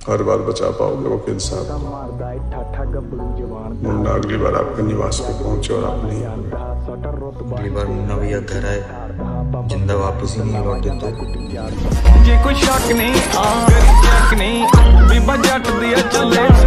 हर बार बचा पाओगे वकील साहब? मुन्ना अगली बार आपके निवास पे पहुंचे और आप नहीं होंगे। अगली बार मुन्ना भैया घर आए जिंदा वापस ही नहीं लौटे तो जे कोई शक नहीं, चेक नहीं, बीबा जट दिया चले।